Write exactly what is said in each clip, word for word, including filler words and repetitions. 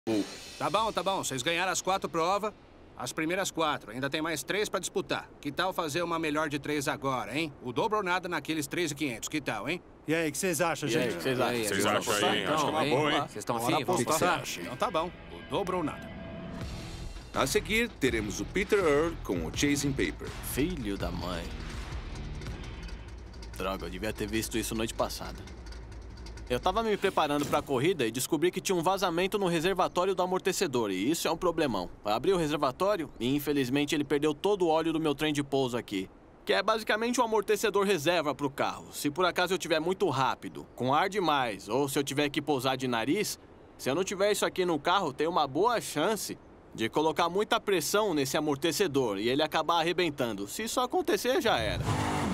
Uh. Tá bom, tá bom. Vocês ganharam as quatro provas. As primeiras quatro. Ainda tem mais três pra disputar. Que tal fazer uma melhor de três agora, hein? O dobro ou nada naqueles três mil e quinhentos. Que tal, hein? E aí, o que vocês acham, E gente? aí, o que vocês acham? Vocês acham aí, hein? Acho que é uma boa, hein? Vocês estão Bora afim? O que você apostar. acha? Então tá bom. O dobro ou nada. A seguir, teremos o Peter Earl com o Chasing Paper. Filho da mãe. Droga, eu devia ter visto isso noite passada. Eu tava me preparando pra corrida e descobri que tinha um vazamento no reservatório do amortecedor, e isso é um problemão. Eu abri o reservatório e, infelizmente, ele perdeu todo o óleo do meu trem de pouso aqui, que é basicamente um amortecedor reserva pro carro. Se por acaso eu tiver muito rápido, com ar demais, ou se eu tiver que pousar de nariz, se eu não tiver isso aqui no carro, tem uma boa chance de colocar muita pressão nesse amortecedor e ele acabar arrebentando. Se isso acontecer, já era.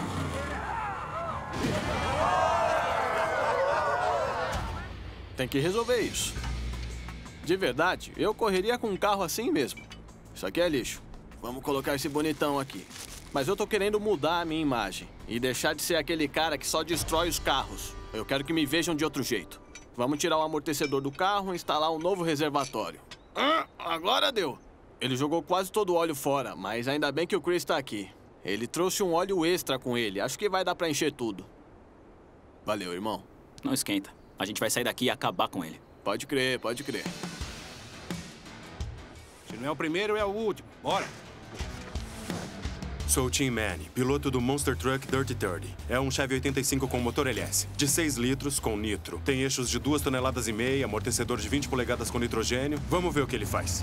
Tem que resolver isso. De verdade, eu correria com um carro assim mesmo. Isso aqui é lixo. Vamos colocar esse bonitão aqui. Mas eu tô querendo mudar a minha imagem e deixar de ser aquele cara que só destrói os carros. Eu quero que me vejam de outro jeito. Vamos tirar o amortecedor do carro e instalar um novo reservatório. Ah, agora deu. Ele jogou quase todo o óleo fora, mas ainda bem que o Chris tá aqui. Ele trouxe um óleo extra com ele. Acho que vai dar pra encher tudo. Valeu, irmão. Não esquenta. A gente vai sair daqui e acabar com ele. Pode crer, pode crer. Se não é o primeiro, é o último. Bora! Sou o Tim Manny, piloto do Monster Truck Dirty trinta. É um Chevy oitenta e cinco com motor L S, de seis litros, com nitro. Tem eixos de duas toneladas e meia, amortecedor de vinte polegadas com nitrogênio. Vamos ver o que ele faz.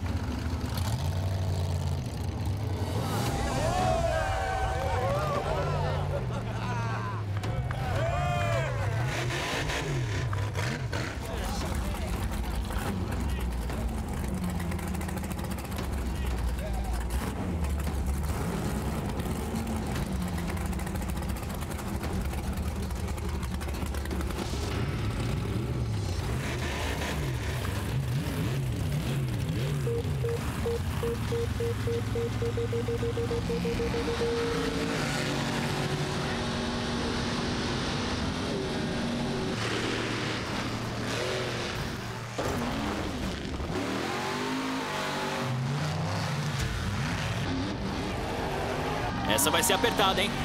Essa vai ser apertada, hein?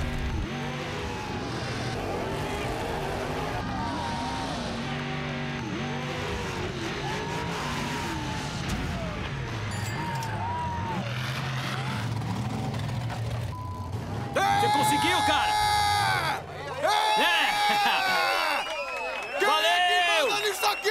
Você conseguiu, cara! É! Valeu! Olha isso aqui!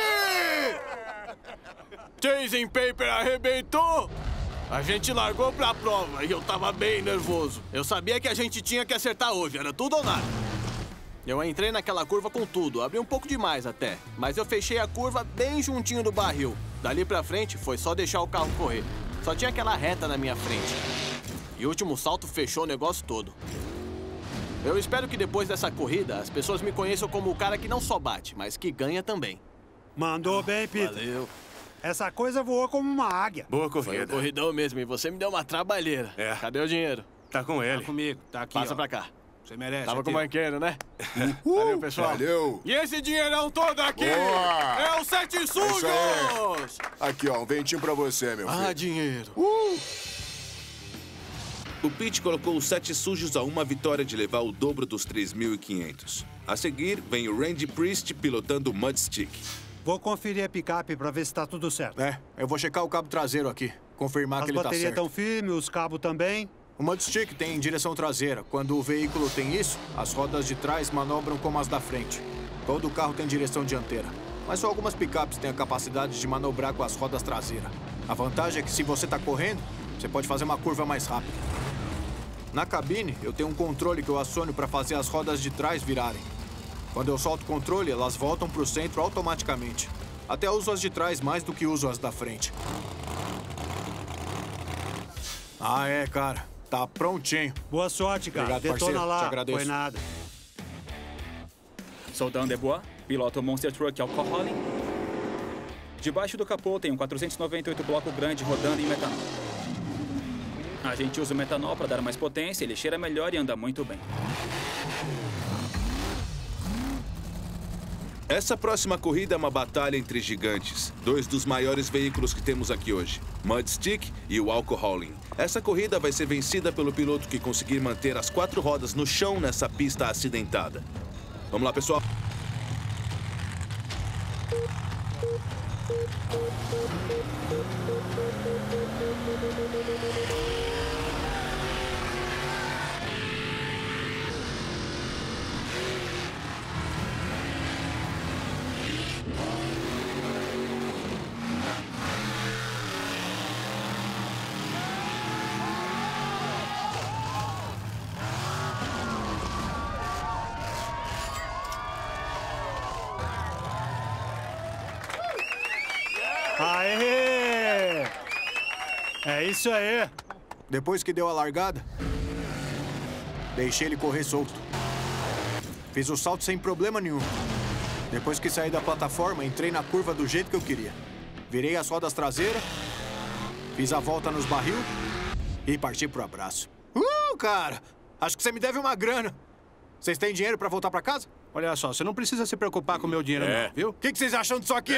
Chasing Paper arrebentou! A gente largou pra prova e eu tava bem nervoso. Eu sabia que a gente tinha que acertar hoje, era tudo ou nada. Eu entrei naquela curva com tudo, abri um pouco demais até. Mas eu fechei a curva bem juntinho do barril. Dali pra frente foi só deixar o carro correr. Só tinha aquela reta na minha frente. E o último salto fechou o negócio todo. Eu espero que depois dessa corrida as pessoas me conheçam como o cara que não só bate, mas que ganha também. Mandou bem, Peter. Valeu. Essa coisa voou como uma águia. Boa Foi um corrida. corridão mesmo e você me deu uma trabalheira. É. Cadê o dinheiro? Tá com ele. Tá comigo. Tá aqui, Passa ó. pra cá. Você merece. Tava é com o teu. banqueiro, né? Valeu, pessoal. Valeu. E esse dinheirão todo aqui Boa. é o Sete Sujos! isso Aqui, ó, um ventinho pra você, meu filho. Ah, dinheiro. O Pete colocou os sete sujos a uma vitória de levar o dobro dos três mil e quinhentos. A seguir, vem o Randy Priest pilotando o Mudstick. Vou conferir a picape pra ver se tá tudo certo. É, eu vou checar o cabo traseiro aqui, confirmar As que ele tá baterias certo. estão firmes, os cabos também. O Mudstick tem direção traseira. Quando o veículo tem isso, as rodas de trás manobram como as da frente. Todo carro tem direção dianteira. Mas só algumas picapes têm a capacidade de manobrar com as rodas traseiras. A vantagem é que se você tá correndo, você pode fazer uma curva mais rápida. Na cabine, eu tenho um controle que eu aciono para fazer as rodas de trás virarem. Quando eu solto o controle, elas voltam pro centro automaticamente. Até uso as de trás mais do que uso as da frente. Ah, é, cara. Tá prontinho. Boa sorte, cara. Obrigado, Detona parceiro. lá. Te agradeço. Foi nada. Sou Dan Debois, piloto Monster Truck Alcoholic. Debaixo do capô tem um quatrocentos e noventa e oito bloco grande rodando em metanol. A gente usa o metanol para dar mais potência, ele cheira melhor e anda muito bem. Essa próxima corrida é uma batalha entre gigantes. Dois dos maiores veículos que temos aqui hoje. Mudstick e o Alcoholing. Essa corrida vai ser vencida pelo piloto que conseguir manter as quatro rodas no chão nessa pista acidentada. Vamos lá, pessoal. Aê! É isso aí. Depois que deu a largada, deixei ele correr solto. Fiz o salto sem problema nenhum. Depois que saí da plataforma, entrei na curva do jeito que eu queria. Virei as rodas traseiras, fiz a volta nos barril e parti pro abraço. Uh, cara! Acho que você me deve uma grana. Vocês têm dinheiro pra voltar pra casa? Olha só, você não precisa se preocupar com o meu dinheiro, É. não, viu? O que, que vocês acham disso aqui?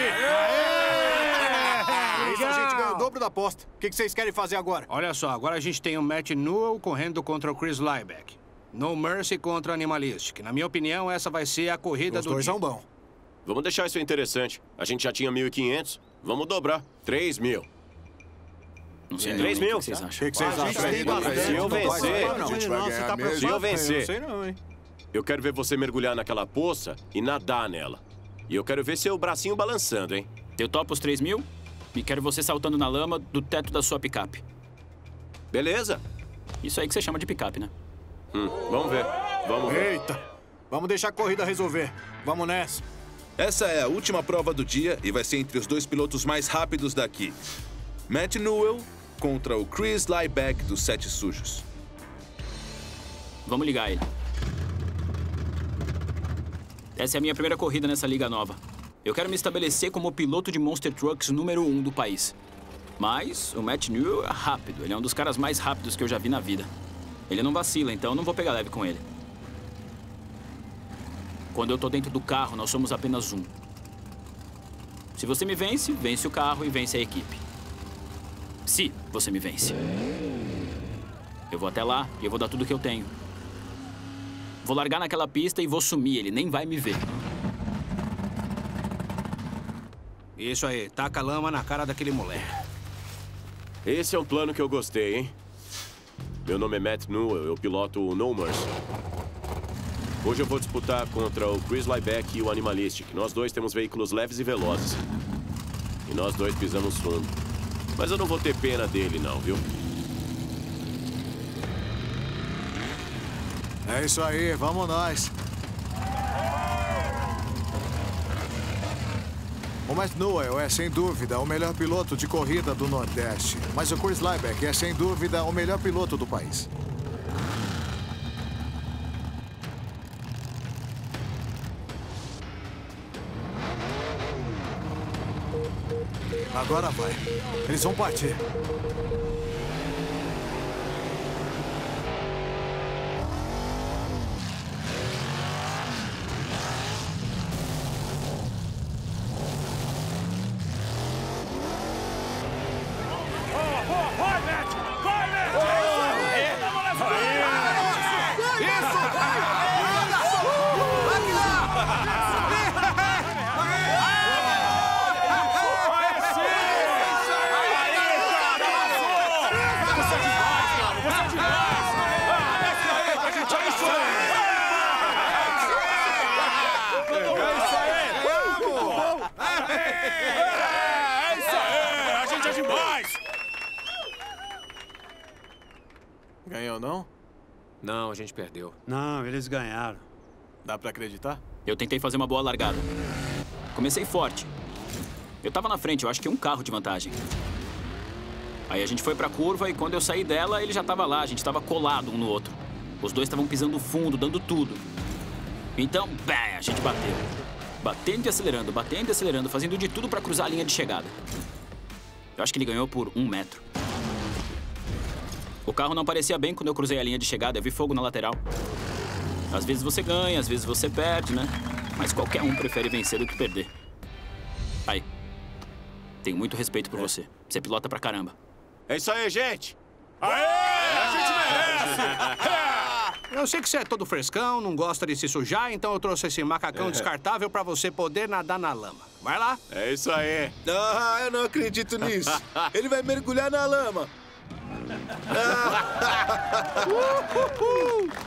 Isso, a gente ganhou o dobro da aposta. O que, que vocês querem fazer agora? Olha só, agora a gente tem o Matt Newell correndo contra o Chris Liebeck. No Mercy contra o Animalistic. Na minha opinião, essa vai ser a corrida Os do dois dia. são bons. Vamos deixar isso interessante. A gente já tinha mil e quinhentos. Vamos dobrar. três mil. Não sei, três não, mil? O que vocês O acham? que, que vocês A gente acham? tem bastante, Se eu não vai vencer- dar, não. A gente vai Não, ganhar você tá mesmo. Se eu Eu vencer, não sei não, hein? eu quero ver você mergulhar naquela poça e nadar nela. E eu quero ver seu bracinho balançando, hein? Eu topo os três mil e quero você saltando na lama do teto da sua picape. Beleza? Isso aí que você chama de picape, né? Hum, vamos ver. Vamos ver. Eita! Vamos deixar a corrida resolver. Vamos nessa. Essa é a última prova do dia e vai ser entre os dois pilotos mais rápidos daqui. Matt Newell contra o Chris Liebeck dos Sete Sujos. Vamos ligar ele. Essa é a minha primeira corrida nessa liga nova. Eu quero me estabelecer como piloto de Monster Trucks número um do país. Mas o Matt Newell é rápido. Ele é um dos caras mais rápidos que eu já vi na vida. Ele não vacila, então eu não vou pegar leve com ele. Quando eu tô dentro do carro, nós somos apenas um. Se você me vence, vence o carro e vence a equipe. Se você me vence. Eu vou até lá e eu vou dar tudo que eu tenho. Vou largar naquela pista e vou sumir. Ele nem vai me ver. Isso aí, taca lama na cara daquele moleque. Esse é um plano que eu gostei, hein? Meu nome é Matt Newell, eu piloto o No Mercy. Hoje eu vou disputar contra o Chris Liebeck e o Animalistic. Nós dois temos veículos leves e velozes. E nós dois pisamos fundo. Mas eu não vou ter pena dele, não, viu? É isso aí, vamos nós. O Matt Newell é, sem dúvida, o melhor piloto de corrida do Nordeste. Mas o Chris Liebeck é, sem dúvida, o melhor piloto do país. Agora vai. Eles vão partir. Ganhou, não? Não, a gente perdeu. Não, eles ganharam. Dá pra acreditar? Eu tentei fazer uma boa largada. Comecei forte. Eu tava na frente, eu acho que um carro de vantagem. Aí a gente foi pra curva e quando eu saí dela, ele já tava lá. A gente tava colado um no outro. Os dois estavam pisando fundo, dando tudo. Então, bam, a gente bateu. Batendo e acelerando, batendo e acelerando, fazendo de tudo pra cruzar a linha de chegada. Eu acho que ele ganhou por um metro. O carro não parecia bem quando eu cruzei a linha de chegada. Eu vi fogo na lateral. Às vezes você ganha, às vezes você perde, né? Mas qualquer um prefere vencer do que perder. Aí. Tenho muito respeito por você. Você pilota pra caramba. É isso aí, gente! Aê! A gente merece! Eu sei que você é todo frescão, não gosta de se sujar, então eu trouxe esse macacão descartável pra você poder nadar na lama. Vai lá. É isso aí. Ah, eu não acredito nisso. Ele vai mergulhar na lama. Uhul.